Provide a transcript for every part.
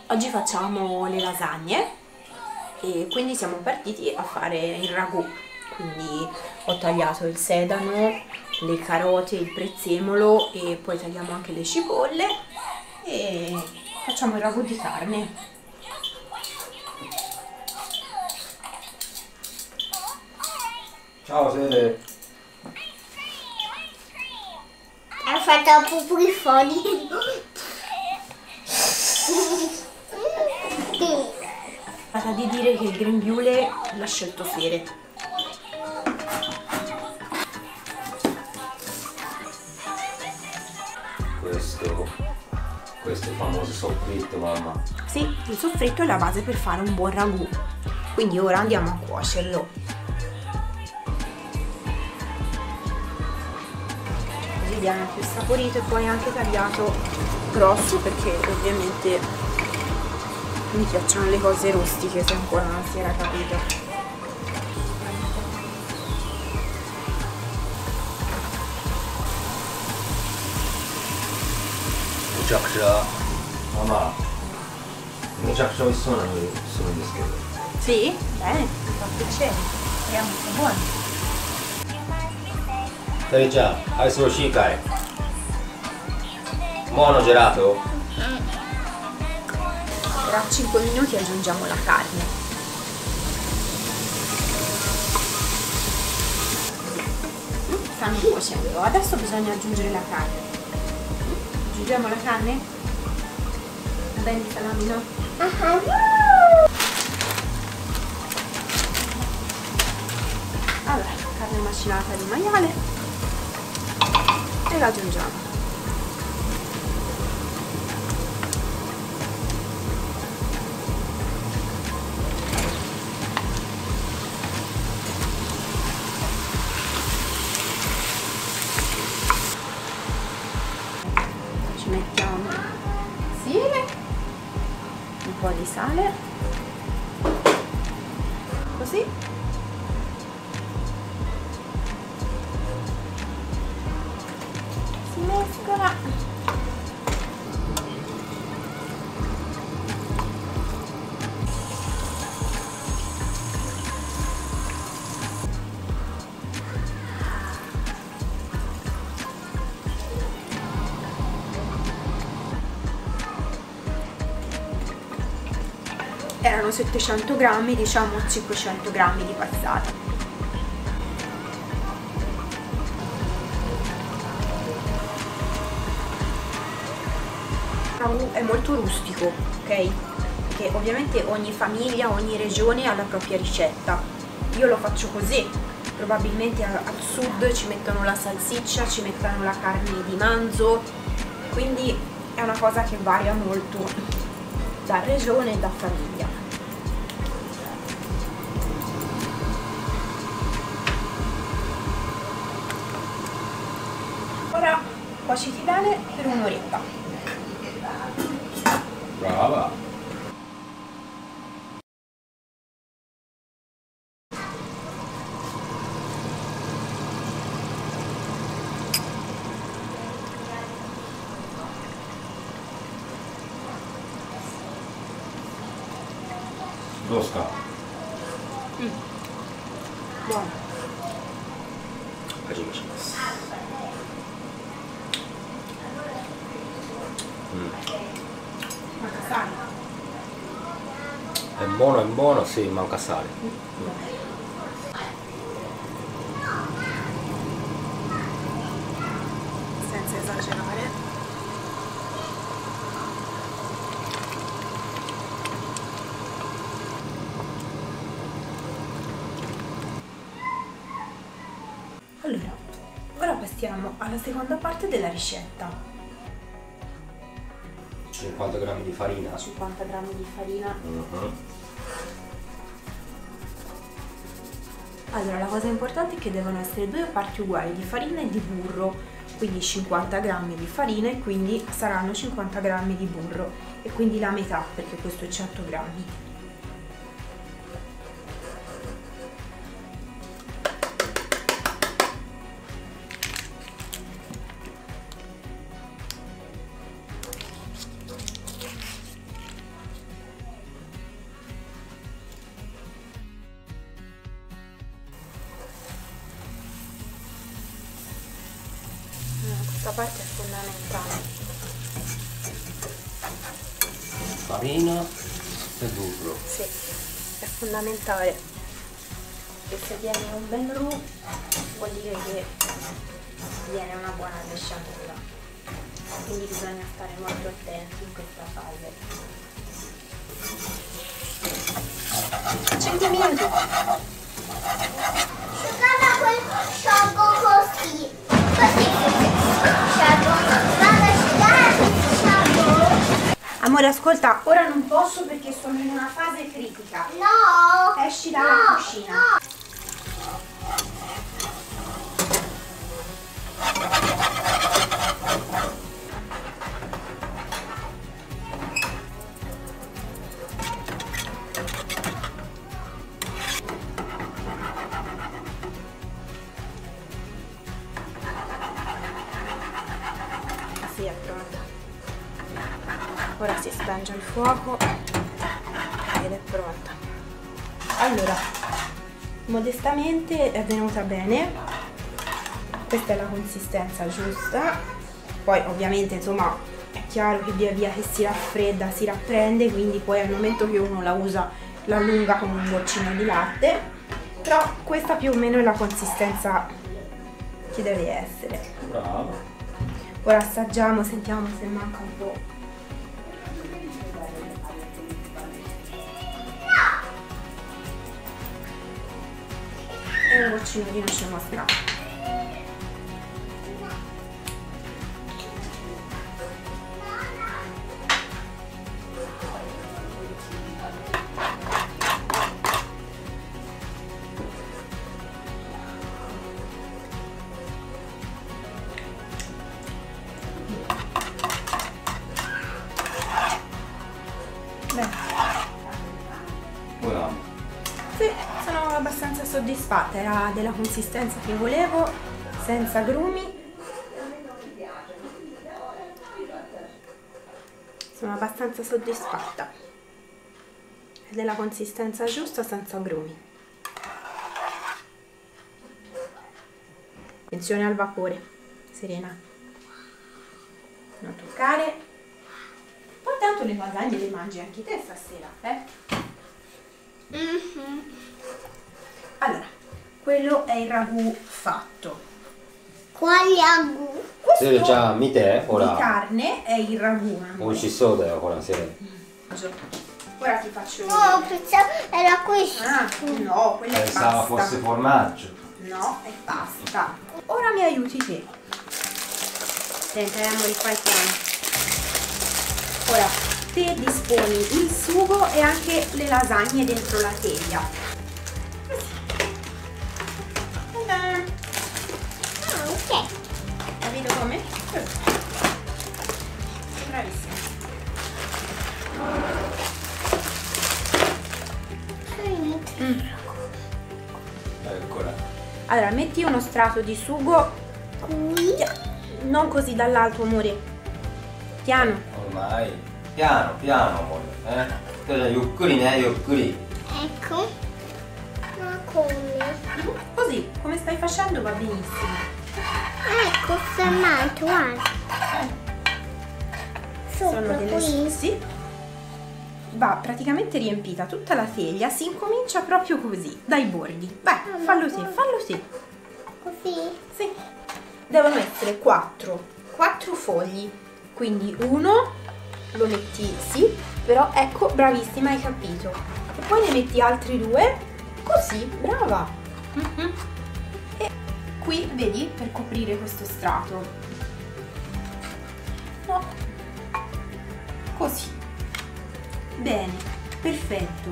Oggi facciamo le lasagne e quindi siamo partiti a fare il ragù. Quindi ho tagliato il sedano, le carote, il prezzemolo e poi tagliamo anche le cipolle e facciamo il ragù di carne. Ciao Sele! Ha fatto pupù i fogli. Tratta di dire che il grembiule l'ha scelto Fere. Questo è il famoso soffritto, mamma. Sì, il soffritto è la base per fare un buon ragù. Quindi ora andiamo a cuocerlo. Così viene più saporito e poi anche tagliato grosso perché ovviamente mi piacciono le cose rustiche, se ancora non si era capito. Mamma, めちゃくちゃ美味しそうな匂いするんですけど。 Sì? Bene, mi fa piacere. Speriamo sia buono. タリちゃん、アイス欲しいかい？モアのジェラート？ Tra 5 minuti aggiungiamo la carne. Stanno cuocendo. Adesso bisogna aggiungere la carne. Aggiungiamo la carne? Va bene il salamino? Allora, carne macinata di maiale e la aggiungiamo. Ci mettiamo insieme un po' di sale, così. Si mescola. Erano 700 grammi, diciamo 500 grammi di passata. Il ragù è molto rustico, ok? Perché ovviamente ogni famiglia, ogni regione ha la propria ricetta. Io lo faccio così, probabilmente al sud ci mettono la salsiccia, ci mettono la carne di manzo, quindi è una cosa che varia molto da regione e da famiglia. Ora cuociti bene per un'oretta. Brava! Rosca. Buono. 味見します。 Manca sale. È buono, sì, manca sale. Senza esagerare. Allora, ora passiamo alla seconda parte della ricetta. 50 grammi di farina. 50 grammi di farina. Allora, la cosa importante è che devono essere 2 parti uguali di farina e di burro, quindi 50 grammi di farina e quindi saranno 50 grammi di burro e quindi la metà perché questo è 100 grammi. questa parte è fondamentale. Farina e burro. Sì, è fondamentale. E se viene un bel roux vuol dire che viene una buona besciamella. Quindi bisogna stare molto attenti in questa fase. 100 minuti. Sciolgo così. Così sciolgo. Vado a sciolgo. Amore, ascolta, ora non posso perché sono in una fase critica. No. Esci dalla cucina. No. Sì, è pronta. Ora si spenge il fuoco ed è pronta. Allora, modestamente è venuta bene. Questa è la consistenza giusta. Poi ovviamente insomma è chiaro che via via che si raffredda si rapprende, quindi poi al momento che uno la usa la allunga con un goccino di latte. Però questa più o meno è la consistenza che deve essere. Bravo. Ora assaggiamo, sentiamo se manca un po'. E un goccino di noce moscata. Ora Sì, sono abbastanza soddisfatta, era della consistenza che volevo, senza grumi. Sono abbastanza soddisfatta. È della consistenza giusta, senza grumi. Attenzione al vapore, Serena. Non toccare. Poi tanto le lasagne le mangi anche te stasera, Allora, quello è il ragù fatto. Quali ragù? se già mi te Di ora carne è il ragù. non ci so da ora se Ora ti faccio No, vedere. pensavo era questo. Ah, no, quella è pensavo pasta. fosse formaggio. No, è pasta. Ora mi aiuti te. Senti, amore, fai piano. Ora, te disponi il sugo e anche le lasagne dentro la teglia. Ta-da! Ah, ok. Capito come? Bravissima. Eccola. Allora, metti uno strato di sugo, Qui. non così dall'alto, amore. Piano. Ormai piano piano amore, teゆっくりねゆっくり Ecco. Ma come? Così, come stai facendo va benissimo. Ecco, fermato, guarda. Sono Sopra delle qui. sì. Va praticamente riempita tutta la teglia, si incomincia proprio così, dai bordi. Vai, fallo te, fallo te. Così. Sì. Devono essere 4 fogli. Quindi uno lo metti, sì, però ecco, bravissima, hai capito. E poi ne metti altri 2, così, brava. E qui, vedi, per coprire questo strato. No. Così. Bene, perfetto.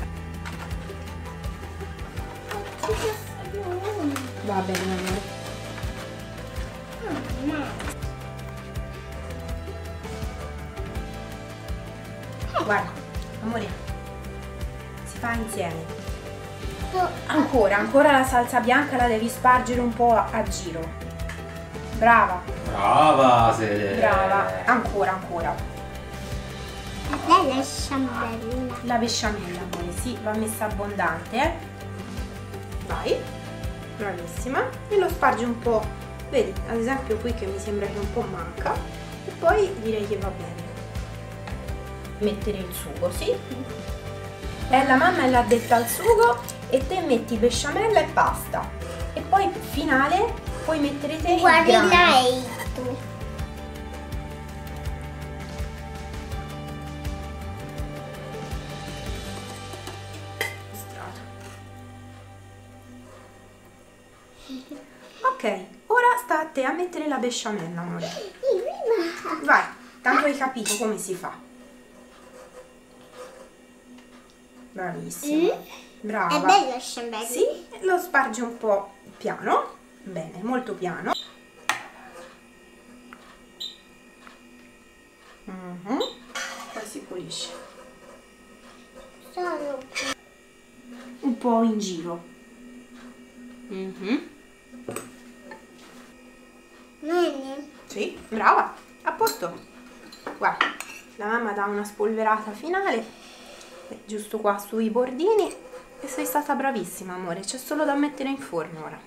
Va bene, amore. Guarda, amore, si fa insieme. Ancora la salsa bianca la devi spargere un po' a giro. Brava, brava se brava. Ancora. Bella sciambella. La besciamella, amore, sì, va messa abbondante, Vai, bravissima. E lo spargi un po' Vedi, ad esempio qui che mi sembra che un po' manca, e poi direi che va bene. Mettere il sugo, sì? La mamma l'ha detta al sugo e te metti besciamella e pasta. E poi finale puoi mettere te il Guardi grano. lei tu. Ok, ora sta a te a mettere la besciamella, amore. Vai, tanto hai capito come si fa. Bravissima. Brava. È bello Scembelli. Sì, lo spargi un po' piano. Bene, molto piano. Poi si pulisce. Sono Un po' in giro. Nene. Sì, brava, a posto. Guarda, la mamma dà una spolverata finale, giusto qua sui bordini, e sei stata bravissima, amore. C'è solo da mettere in forno ora.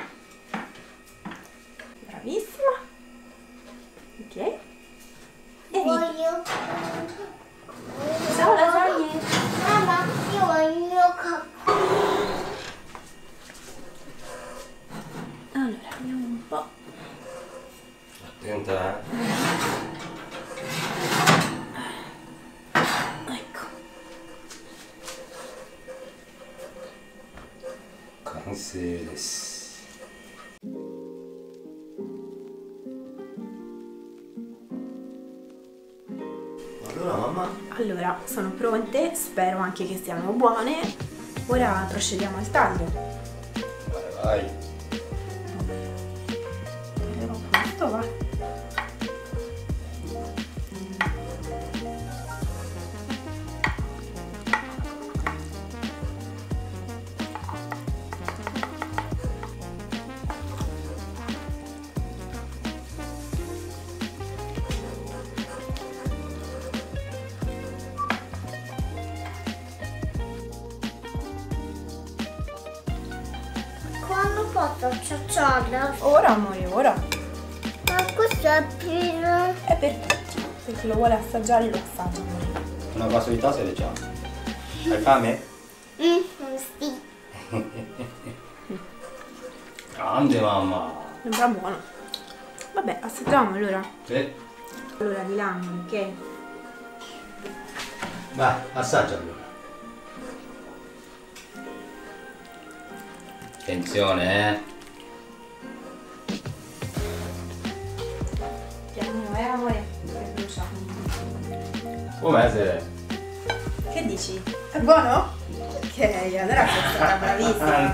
Bravissima. Ok. E via. Voglio. Ciao lasagne. Mamma, io voglio il mio capo. Allora, andiamo un po'. Attenta, Ecco. Cancelです。Allora mamma? Allora, sono pronte, spero anche che siano buone. Ora procediamo al taglio. Vai vai. Taglierò questo, va. Quando posso ciocciarla? Ora, amore, ora. Ma questo è per... È per tutti. Se chi lo vuole assaggiare lo assaggia, amore. Una passività se leggiamo. Hai fame? Sì. Grande mamma. Sembra buono. Vabbè, assaggiamo allora. Sì. Allora, di là, ok? Vai, assaggia allora. Attenzione, Piano, amore? Che brucia. Com'è se? Che dici? È buono? Ok, allora sei stata bravissima.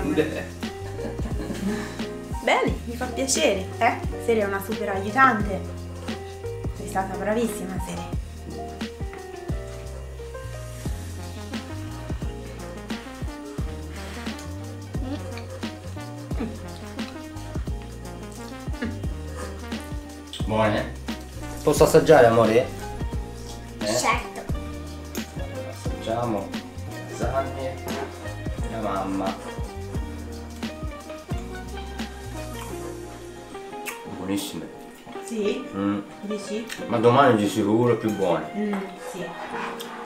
Bene, mi fa piacere, eh? Sere è una super aiutante. Sei stata bravissima, Sere. Buone? Posso assaggiare, amore? Certo. Allora, assaggiamo le lasagne, la mamma. Buonissime. Sì? Mm. Dici? Ma domani di sicuro più buone. Sì.